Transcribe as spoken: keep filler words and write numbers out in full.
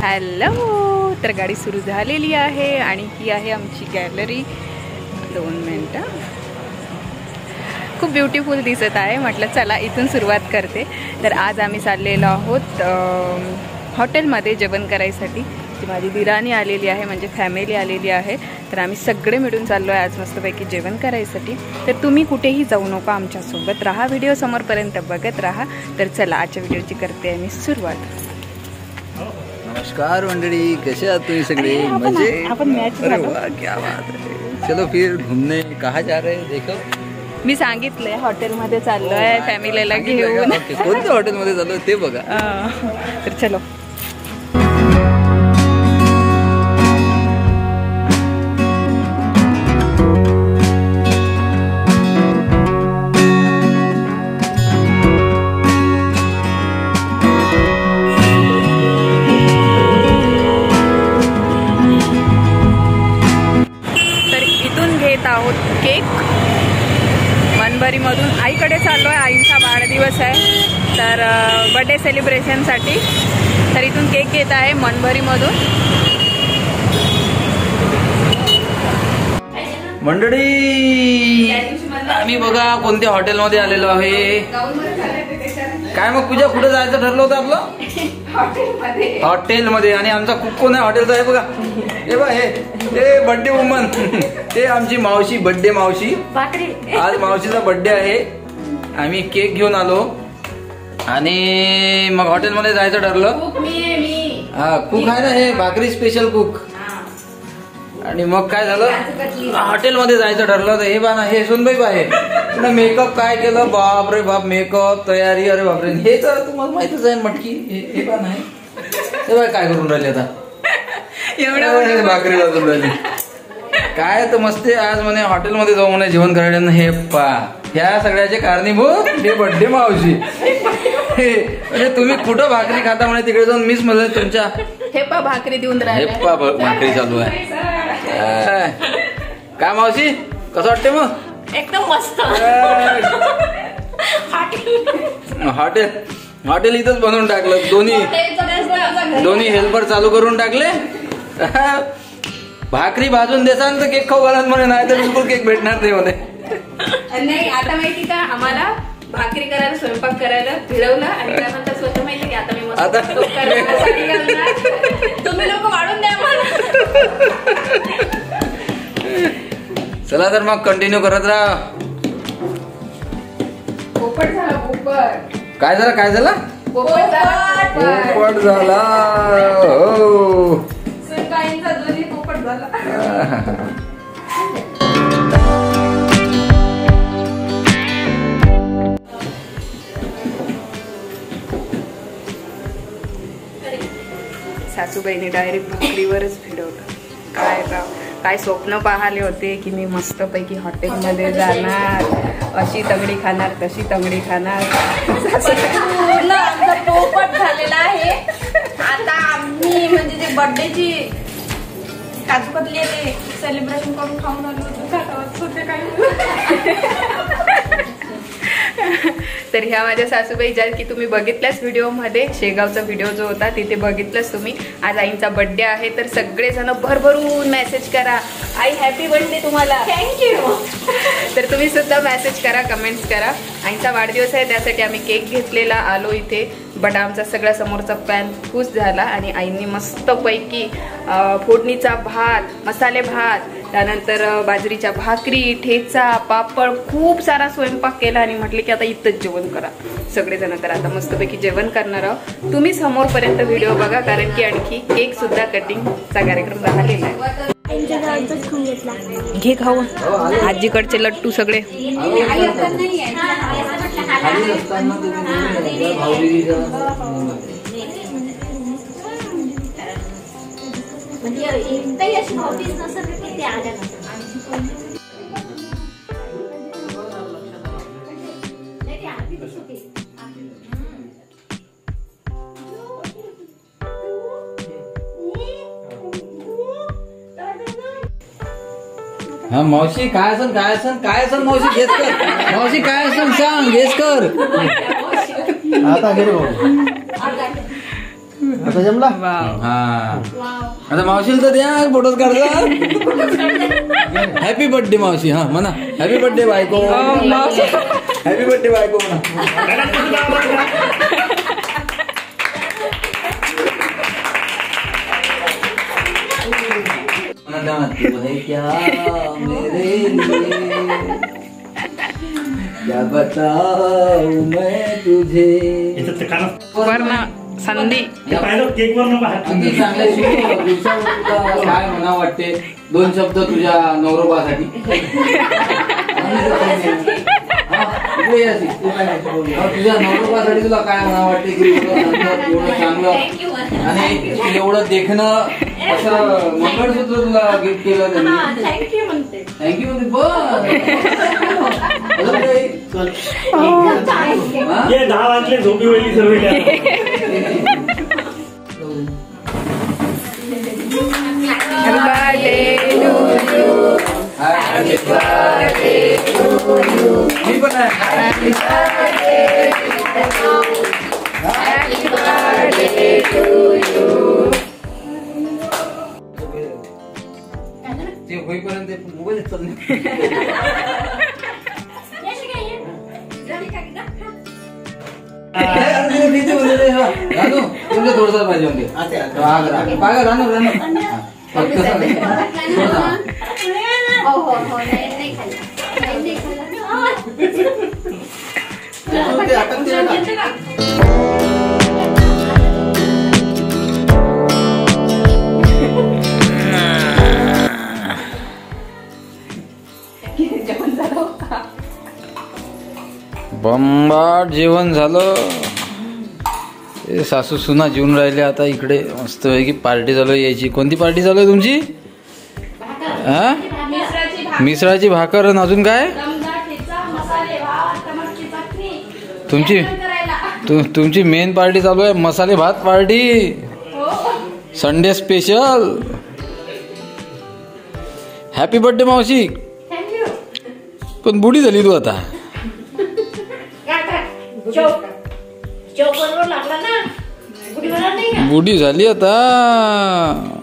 Hello, तर गाडी सुरू झालेली आहे आणि ही आहे आमची गॅलरी. दोन मिनटं. खूप ब्युटिफुल दिसत आहे. म्हटलं चला इथून सुरुवात करते. तर आज आम्ही चाललेलो आहोत हॉटेलमध्ये जेवण करायसाठी. ती माझी दिराणी आलेली आहे, म्हणजे फॅमिली आलेली आहे. तर आम्ही सगळे मिळून चाललो आहे आज मस्तपैकी जेवण करायसाठी. तर तुम्ही कुठेही जाऊ नका, आमच्यासोबत राहा, व्हिडिओ समोरपर्यंत बघत राहा. तर चला आजच्या व्हिडिओची करते आहे मी सुरुवात. नमस्कार मंडळी, कसे आहात तुम्ही सगळे? मजे? अरे वाह, क्या बात है. चलो फिर घूमने कहाँ जा रहे हैं? देखो, मी सांगितलंय हॉटेलमध्ये चाललोय फॅमिलीला घेऊन. कोणत्या हॉटेलमध्ये चाललोय ते बघा. तर चलो. आहोत केक मनभरीमधून. आईकडे चाललो आहे, आईचा वाढदिवस आहे तर बर्थडे सेलिब्रेशनसाठी. तर इथून केक घेत आहे मनभरीमधून. मंडळी आम्ही बघा कोणत्या हॉटेलमध्ये आलेलो आहे. काय मग पूजा, कुठे जायचं ठरलं होतं आपलं? हॉटेलमध्ये. आणि आमचा कुक कोण आहे हॉटेलचा? आहे बघा, हे बघा, हे ते बर्थडे वुमन, ते आमची मावशी, बर्थडे मावशी. आज मावशीचा बर्थडे आहे. आम्ही केक घेऊन आलो आणि मग हॉटेलमध्ये जायचं ठरलं. हा कुक आहे ना, हे भाकरी स्पेशल कुक. आणि मग काय झालं, हॉटेलमध्ये जायचं ठरलं. तर हे बा ना, हे सुनबाई आहे. मेकअप काय केलं, बाप रे बाप, मेकअप तयारी, अरे बापरे. हे तर तुम्हाला माहितच आहे मटकी. हे पण आहे, हे बाय काय करून राहिले आता, एवढं भाकरी वाजून राहिली. काय तर मस्त आज म्हणे हॉटेलमध्ये जाऊ म्हणे जेवण करायला. हे पा, ह्या सगळ्याचे कारणीभूत हे बर्थडे मावशी. म्हणजे तुम्ही कुठं भाकरी खाता म्हणे तिकडे जाऊन मीच म्हणलं तुमच्या हे पा भाकरी देऊन राहिले. हे पा भाकरी चालू आहे. काय मावशी, कसं वाटते मग? एकदम मस्त. हॉटेल हॉटेल इथंच बनवून टाकलं. दोन्ही दोन्ही हेल्पर चालू करून टाकले. भाकरी भाजून देसान तर केक खाऊ घालत म्हणे, नाही तर बिलकुल केक भेटणार नाही म्हणे. नाही, आता माहिती का, आम्हाला भाकरी करायला, स्वयंपाक करायला फिरवलं आणि त्यानंतर स्वतः माहिती की आता मी मस्त आता तुम्ही लोक वाढून द्या मला. चला तर मग कंटिन्यू करत राहा. पोपट झाला, पोपट. काय झालं, काय झालं? पोपट झाला, पोपट झाला. हो, सुनबाईंचा दोन्ही पोपट झाला. सासूबाईने डायरेक्ट भाकरीवरच फिरवलं. काय राव, काय स्वप्न पाहिले होते की मी मस्तपैकी हॉटेलमध्ये जाणार, अशी तंगडी खाणार, तशी तंगडी खाणार. आमचा पोपट झालेला आहे. आता आम्ही म्हणजे ते बर्थडेची काजू कतली ते सेलिब्रेशन करून खाऊन आलो होते काय. तर ह्या माझ्या सासूबाई ज्या की तुम्ही बघितल्याच व्हिडिओमध्ये, शेगावचा व्हिडिओ जो होता तिथे बघितलंच तुम्ही. आज आईंचा बर्थडे आहे तर सगळेजण भरभरून मेसेज करा, आई हॅपी बर्थडे तुम्हाला, थँक्यू. तर तुम्ही सुद्धा मेसेज करा, कमेंट्स करा. आईंचा वाढदिवस आहे त्यासाठी आम्ही केक घेतलेला आलो इथे. बट आमचा सगळा समोरचा पॅन खुश झाला आणि आईंनी मस्तपैकी फोडणीचा भात, मसाले भात, त्यानंतर बाजरीच्या भाकरी, ठेचा, पापड, खूप सारा स्वयंपाक केला आणि म्हटले की आता इथंच जेवण करा सगळेजण. तर आता मस्तपैकी जेवण करणार आहोत. तुम्ही समोरपर्यंत व्हिडिओ बघा, कारण की आणखी केक सुद्धा कटिंगचा कार्यक्रम राहिलेला आहे. घे खाऊन आजीकडचे लट्टू सगळे. हा मावशी, काय असन काय असन काय असन मावशी, गेस कर. मावशी काय असन सांग, गेस कर. आता घे रे बाबा. आता जमला. हा आता मावशीला तर द्या फोटोच काढता. हॅपी बर्थडे मावशी. हा म्हणा हॅपी बर्थडे बायको. हॅपी बर्थडे बायको म्हणा. क्या मेरे लिए क्या बताऊं मैं तुझे. वर्ण संधी अगदी चांगल्या काय म्हणा वाटते दोन शब्द तुझ्या नवरोबासाठी. तुझ्या नवरोबासाठी तुला काय म्हणा वाटते की एवढं चांगलं आणि एवढं देखणं असं मंगळसूत्र तुला गिफ्ट केलं त्यांनी. थँक्यू म्हणते. थँक्यू म्हणते. बस दहा वाजले झोपी वेळी सर्व. Happy birthday to you. मी पण आहे. Happy birthday to you. Happy birthday to you. ते होईपर्यंत मोबाईल चालले. रानू तुमच्या थोडसा पाहिजे म्हणजे पागा रानू रानू बंबाट जेवण झालं. सासू सुना जेवून राहिले. आता इकडे मस्त पैकी पार्टी चालू आहे. यायची कोणती पार्टी चालू आहे तुमची? हा मिसळाची भाकर आणि अजून काय तुमची तु, तुमची मेन पार्टी चालू आहे. मसाले भात party Sunday special. Happy birthday मावशी. पण बुडी झाली तू आता. बुडी झाली आता.